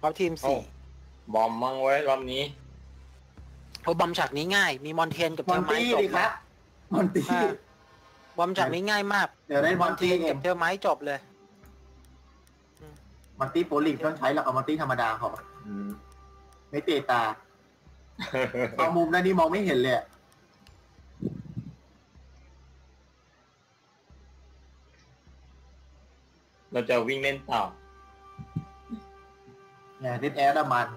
เพราะทีมสี่บอมมั่งไว้รอบนี้โอ้บอมฉากนี้ง่ายมีมอนเทนกับมอเทอน ร์ไมตี้จบดิครับมอนตี้บอมฉากนี้ง่ายมากเดี๋ยวได้มมออน นเทตี้นเอกับงเทอร์ไมจบเลยมอนตี้โปรลิงต้องใช้หรอกเอามอนตี้ธรรมดาพอไม่เตะตาเอามุมนั้นนี่มองไม่เห็นเลยเราจะวิ่งเล่นต่อเนี่ยดิสแอร์ดมัน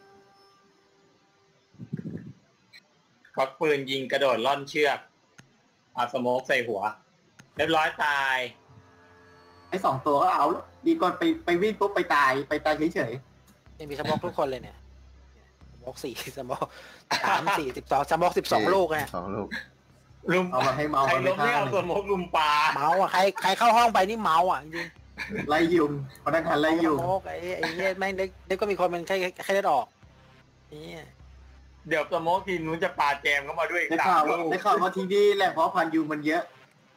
ควักปืนยิงกระโดดล่อนเชือกเอาสโมกใส่หัวเรียบร้อยตายไอ้2 ตัวก็เอาดีก่อนไปวิ่งปุ๊บไปตายเฉยมีสมอกทุกคนเลยเนี่ยสมอก4สมอก3 4 12สมอก12 ลูกเนี่ย 2 ลูกลุมๆเอามาให้เมาใครเอาล้ไปมไม่ฆ่าเอาสโมกลุมปลาเมาอ่ะใครเข้าห้องไปนี่เมาอ่ะจริงไล่ยุงพนักงานไล่ยุงสมอกไอ้เนี่ยแม่งเด็กก็มีคนเป็นไข้เลือดออกนี่เดี๋ยวสโมกทีมนู้นจะปาแจมเข้ามาด้วยอีกได้สาข่าวมลูกได้ข่าวว่าทีนี่แหละเพราะพันยุงมันเยอะ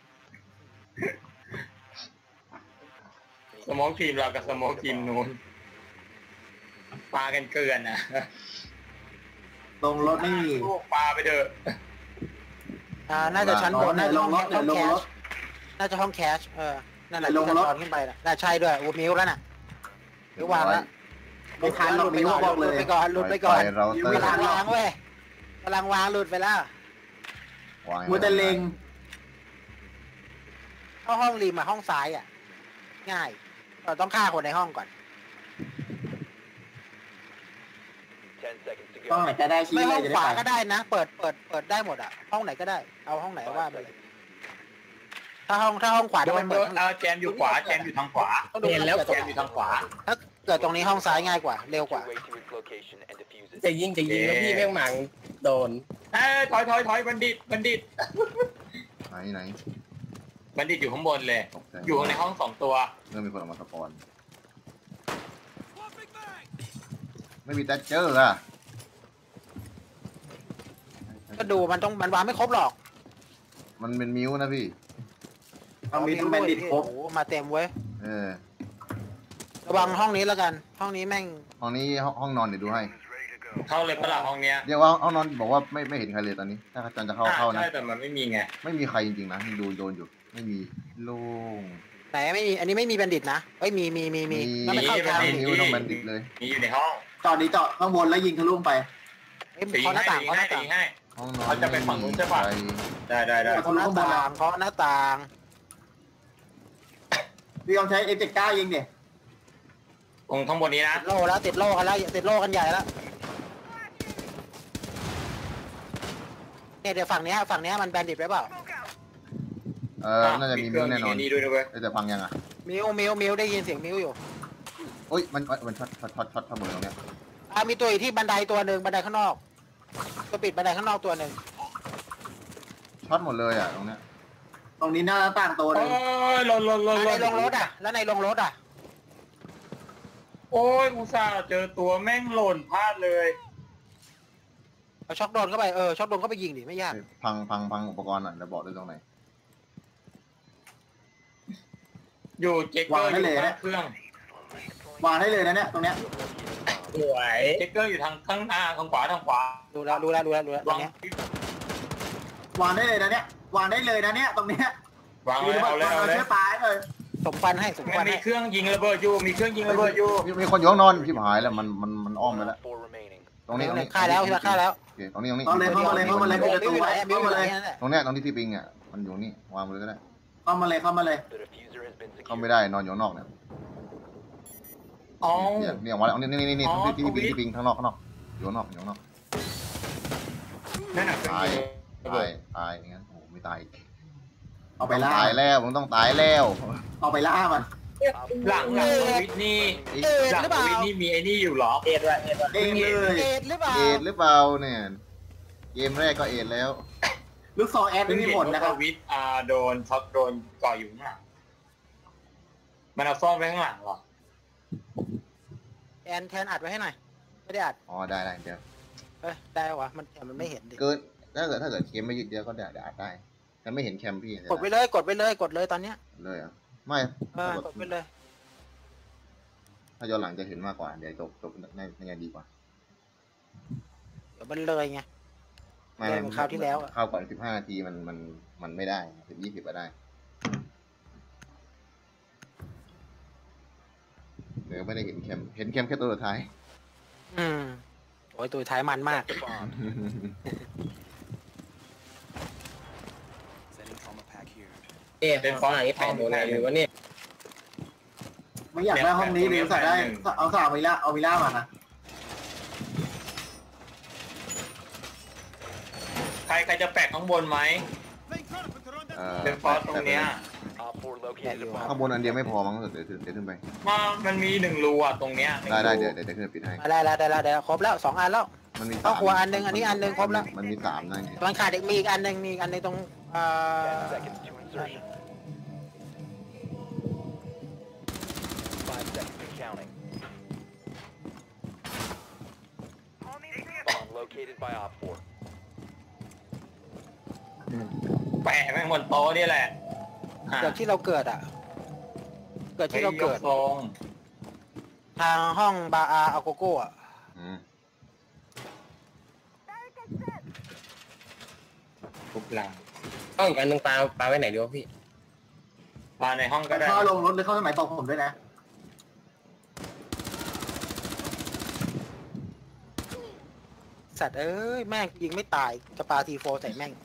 สโมกทีมเรากับสโมกทีมนู้นปากันเกินนะลงรถไม่มีลูกปาไปเถอะน่าจะชั้นบนน่าจะลห้อง งรถแคลงรชถน่าจะห้องแคชนั่นแหละลที่งจะรถตอนขึ้นไปน่าใช่ด้วยโอ้มิวแล้วน่ะมิววางแล้วไม่ทันหรอกมิวบอกเลยหลุดไปก่อนหลุดไปก่อนเราเตอร์กำลังวางเว้ยกำลังวางหลุดไปแล้ววางมัวแต่เล็งเข้าห้องริมห้องซ้ายอ่ะง่ายเราต้องฆ่าคนในห้องก่อนต้องไหนจะได้ชี้ไม่เลห้ยองจะขวาได้ก็ได้นะเปิดได้หมดอ่ะห้องไหนก็ได้เอาห้องไหนว่าไปเลยถ้าห้องขวาโดต้องนเปิดแจมอยู่ขวาแจมอยู่ทางขวาเห็นแล้วแจมอยู่ทางขวาถ้าเกิดตรงนี้ห้องซ้ายง่ายกว่าเร็วกว่าจะยิงแล้วพี่แม่งหมังโดนถอยบัณฑิตไหนบัณฑิตอยู่ข้างบนเลยตกใจอยู่ในห้อง2 ตัวเริ่มมีคนออกมาสปอนไม่มีแตชเจอร์อ่ะก็ดูมันวางไม่ครบหรอกมันเป็นมิวนะพี่ต้องมีทั้งแบนดิตครบโอ้โหมาเต็มเว้ยเออระวังห้องนี้แล้วกัน ห้องนี้แม่งห้องนี้ห้องนอนเดี๋ยวดูให้เข้าเลยปะล่ะห้องเนี้ยเรียกว่าห้องนอนบอกว่าไม่เห็นใครเลยตอนนี้ ถ้าอาจารย์จะเข้านะใช่แต่มันไม่มีไงไม่มีใครจริงๆนะดูโดนอยู่ไม่มีโล่งไหนไม่มีอันนี้ไม่มีบัณฑิตนะเอ้ยมีแล้วไม่เข้าทางไม่มิวต้องแบนดิตเลยมีอยู่ในห้องจอดนี้เจาะข้างบนแล้วยิงทะลุไปเอ้ยตีเคาะหน้าต่างเคาะหน้าตีต่างให้ห้องนอนเขาจะไปฝั่งนู้นใช่ปะ ได้เคาะหน้าต่างเคาะหน้าต่างพี่ลองใช้ F79 ยิงเนี่ยตรงข้างบนนี้นะติดโล่แล้วติดโล่กันแล้วติดโล่กันใหญ่แล้วเนี่ยเดี๋ยวฝั่งเนี้ยมันแบนดิตไว้เปล่าน่าจะมีมิวแน่นอนนี่ด้วยนะเว้ยแต่พังยังอ่ะมิวได้ยินเสียงมิวอยู่โอ้ยมันช็อตหมดตรงเนี้ยมีตัวอยู่ที่บันไดตัวหนึ่งบันไดข้างนอกตัวปิดบันไดข้างนอกตัวหนึ่งช็อตหมดเลยอ่ะตรงเนี้ยตรงนี้หน้าต่างตัวหโอ้นึงยหล่นในโรงรถอ่ะแล้วในโรงรถอ่ะโอ้ยอุตส่าห์เจอตัวแม่งหล่นพลาดเลยเอาช็อกโดนเข้าไปช็อกโดนเข้าไปยิงดิไม่ยากพังอุปกรณ์อ่ะจะบอกได้ตรงไหนอยู่เจ๊กเกอร์อยู่ข้างเครื่องวางได้เลยนะเนี่ยตรงเนี้ยสวยเจ๊กเกอร์อยู่ทางข้างหน้าทางขวาดูแล้วตรงวางเนี้ยวางได้เลยนะเนี่ยวางได้เลยนะเนี่ยตรงเนี้ยวางมีเลยระเบิเอาดเลยช่วยปาให้เลยสมควันให้สมควันมีให้เครื่องยิงระเบิดอยู่มีเครื่องยิงระเบิดอยู่มีคนอยู่ห้องนอนชิบหายแล้วมันอ้อมไปแล้วตรงนี้ฆ่าแล้วฆ่าแล้วโอเคตรงนี้เข้าเลยเข้ามาเลยปิดประตูไว้เข้ามาเลยตรงเนี้ยตรงที่ที่ปิงอ่ะมันอยู่นี่วางไปเลยก็ได้เข้ามาเลยเข้ามาเลยเข้าไม่ได้นอนอยู่นอกเนี่ยอ๋อเนี่ยมาแล้วนี่ที่ปิงข้างนอกอยู่นอกนั่นน่ะตายอย่างงั้นโอ้ไม่ตายเอาไปล่าตายแล้วมึงต้องตายแล้วเอาไปล่ามันหลังวิทนี่หลังวิทนี่มีไอ้นี่อยู่หรอเองเลยเอ็ดหรือเปล่าเอ็ดหรือเปล่าเนี่ยเกมแรกก็เอ็ดแล้วลูกซองแอดไม่มีผลนะครับวิทโดนช็อตโดนก่ออยู่ข้างหลังมันเอาซ่อนไว้ข้างหลังหรอแทนอัดไว้ให้หน่อยไม่ได้อัดอ๋อได้เดี๋ยวได้วะมันไม่เห็นดิเกิดถ้าเกิดเกมไม่ยืดเยอะก็ได้ได้แต่ไม่เห็นแคมพี่กดไปเลยตอนเนี้ยเลยอ่ะไม่กดไปเลยถ้าย้อนหลังจะเห็นมากกว่าเดี๋ยวจบน่าจะดีกว่าเดี๋ยวมันเลยไงไม่เหมือนคราวที่แล้วอะเข้าก่อน15 นาทีมันไม่ได้10-20ก็ได้เดี๋ยวไม่ได้เห็นแคมแค่ตัวสุดท้ายโอ้ยตัวท้ายมันมากเป็นฟองอย่างนี้แปะโดนอะไรหรือวะเนี่ยไม่อยากได้ห้องนี้เดี๋ยวใส่ได้เอาสาวมิล่าเอามิล่ามานะใครจะแปะข้างบนไหมเป็นฟอสตรงเนี้ยข้างบนอันเดียวไม่พอมั้งเดี๋ยวขึ้นไปมันมี1 รูอ่ะตรงเนี้ยได้เดี๋ยวขึ้นไปปิดให้ได้แล้วครบแล้ว2 อันแล้วมันมีต้องครัวอันหนึงอันนี้อันหนึงครบแล้วมันมี3นั่นมันขาดอีกมีอีกอันหนึงตรงแปะแม่งบนโต๊ะนี่แหละเกิดที่เราเกิดอ่ะ เกิดที่เราเกิดทรงทางห้องบาอาอาโกโก้อ่ะทุบหลังห้องกันนึงปลาไว้ไหนดีวะพี่มาในห้องก็ได้เข้าลงรถหรือเข้าสมัยตกผมด้วยนะสัตว์เอ้ยแม่งยิงไม่ตายจะปาทีโฟใส่แม่ง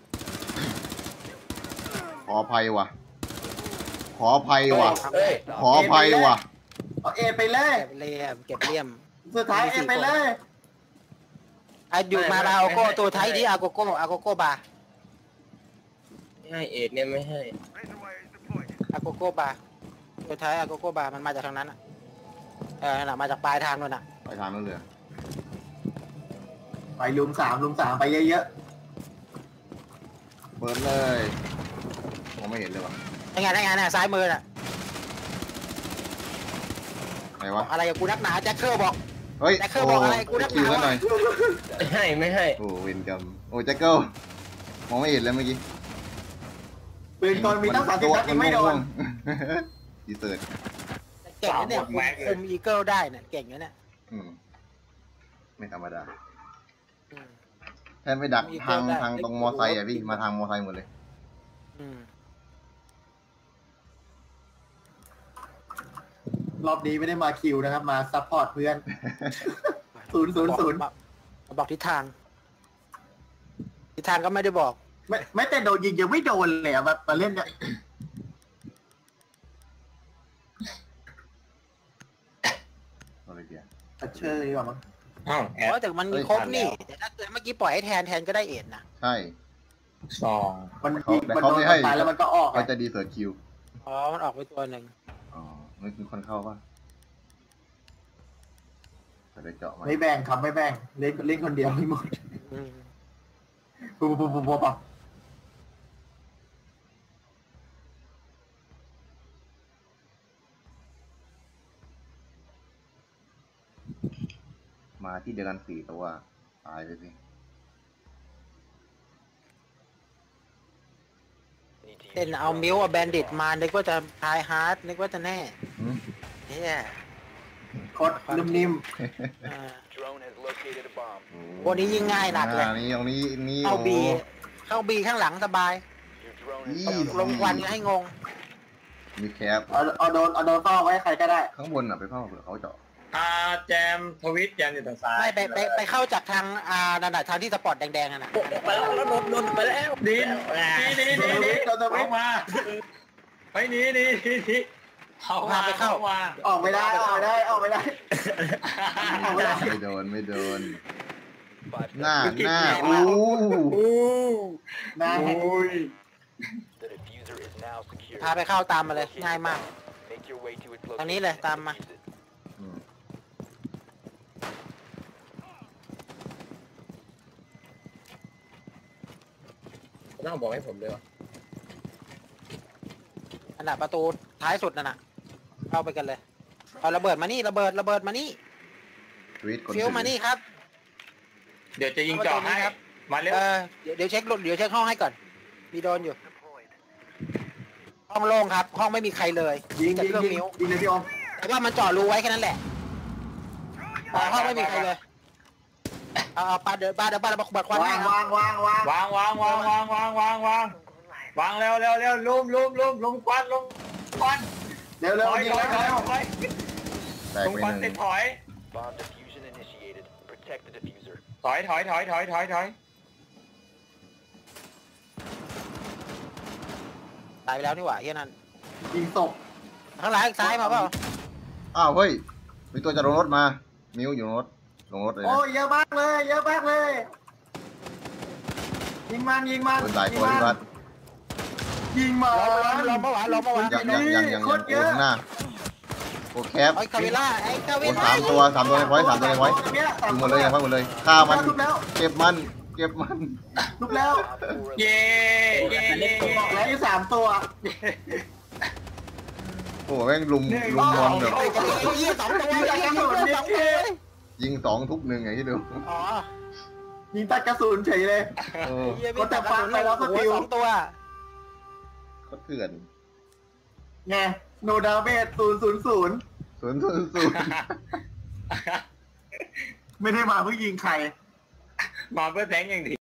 ขออภัยว่ะเอ้ยขออภัยว่ะเอาเอไปเลยเก็บเลี่ยมสุดท้ายเอไปเลยอยู่มาบาอาโกโก้ตัวท้ายที่อาโกโก้บาร์ไม่ให้เอ็ดเนี่ยไม่ให้อาโกโก้บาร์ตัวท้ายอาโกโก้บาร์มันมาจากทางนั้นอ่ะนั่นแหละมาจากปลายทางนู่นน่ะไปทางนั้นเลยไปลุมสามไปเยอะเปิดเลยมองไม่เห็นเลยว่ะยังไงน่ะซ้ายมือน่ะไหนวะอะไรกับกูนักหนาแจ็คเกอร์บอกเฮ้ยแต่เคยบอกอะไรกูนักหนาคิวแล้วหน่อยไม่ให้โอ้เวนกรรมโอ้แจ็คเกิลมองไม่เห็นเลยเมื่อกี้ๆปืนกลมีตั้ง30 นัดยังไม่โดนดีเซิร์ตเก่งนะเนี่ยคุมอีเกิลได้เนี่ยเก่งนะเนี่ยไม่ธรรมดาอืมแทนไม่ดักมีทางเกิลได้ทางตรงมอไซค์อ่ะพี่มาทางมอไซค์หมดเลยอืมรอบนี้ไม่ได้มาคิวนะครับ มาซัพพอร์ตเพื่อน 000 บอกทิศทางก็ไม่ได้บอกไม่แต่โดนยิงยังไม่โดนเลยอะมาเล่นเนี่ยอะไรเดียวเชื่อดีกว่ามั้งอ้าวแอเพดราะแต่มันมีครบนี่แต่ถ้าเกิดเมื่อกี้ปล่อยให้แทนก็ได้เอ็ดนะใช่ซองมันยิงแต่มันเขาโดนไม่ให้ตายแล้วมันก็ออกเขาอะจะดีเซิร์ตคิวอ๋อมันออกไปตัวหนึ่งอ๋อไม่คือคนเข้าป่ะจะได้เจาะมาไม่แบ่งครับไม่แบ่งเล่นคนเดียวไม่หมดอืมปุ๊บมาที่เดียวกัน4 ตัวตายเลยสิเล่นเอามิวเอาแบนดิตมานึกว่าจะทายฮาร์ดนึกว่าจะแน่อืมเนี่ยโคตรนิ่มอ่าโอ้พวกนี้ยิ่งง่ายหนักเลยนี่ตรงนี้นี่เข้าบีโอ้เข้าบีข้างหลังสบายยี่ลงควันให้งงมีแคปๆเอาโดนเฝ้าไว้ใครก็ได้ข้างบนอ่ะไปเฝ้าเผื่อเขาเจาะแจมทวิตแจมอยู่ทางซ้ายไม่ไปเข้าจากทางนั่นน่ะทางที่สปอร์ตแดงๆนั่นน่ะไปแล้วโดนไปแล้วดินนี่เข้ามาไปนี่เข้ามาออกไม่ได้ไม่โดนหน้าอู้นะพาไปเข้าตามมาเลยง่ายมากทางนี้เลยตามมาอืมต้องบอกให้ผมด้วยวะอันน่ะประตูท้ายสุดนั่นน่ะเข้าไปกันเลยเอาระเบิดมานี่ระเบิดมานี่ทวิตกดฟิวมานี่ครับเดี๋ยวจะยิงจ่อให้มาเร็วเดี๋ยวเช็คห้องให้ก่อนมีโดนอยู่ห้องโล่งครับ ห้องไม่มีใครเลยยิงแต่เครื่องมิ้วเลยพี่อมแต่ว่ามันเจาะรูไว้แค่นั้นแหละห้องไม่มีใครเลยเอาปาเดี๋ยวปามาบัดควันให้วางวางวางวางวางเร็วลุมควันเร็วเร็วถอยยิงแล้วถอยแตกลุมไปควันหตินึ่ดงถอย Bomb diffusion initiated. Protect the diffuser. ถอยตายไปแล้วนี่หว่าเฮียนั่นยิงศพข้างหลังซ้ายมาเปล่าอ้าวเฮ้ยมีตัวจะลงรถมามิวอยู่รถลงรถเลยโอ้นะยเยอะมากเลยเยอะมากเลยยิงมันยิงมันปืนหลายตัวที่วัดยิงมันลองเมื่อวานลองเมื่อวานยังโอ้ข้างหน้าโอ้แคปไอ้คาเวล่าไอ้คาเวโอ้ล่าสามตัวในไว้สามตัวในไว้ยิงหมดเลยยิงหมดเลยฆ่ามันทุบแล้วเก็บมันทุบแล้วเย้บอกแล้วอยู่3 ตัวโอ้แม่งลุมมอนแบบไอ้เหี้ย2 ตัวยิง2ทุกหนึ่งไงที่ดูอ๋อยิงตัดกระสุนเฉยเลยเหี้ยมีแต่ฟังไปแล้วก็ติว2 ตัวก็เถื่อนไงโนดาเมจ000 000 ไม่ได้มาเพื่อยิงใครมาเพื่อแทงอย่างเดียว